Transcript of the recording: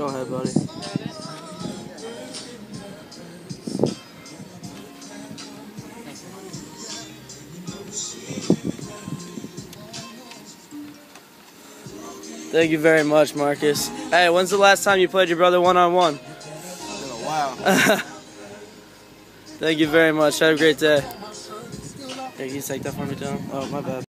Go ahead, buddy. Thank you very much, Marcus. Hey, when's the last time you played your brother one-on-one? It's been a while. Thank you very much. Have a great day. Hey, can you take that for me, Tom? Oh, my bad.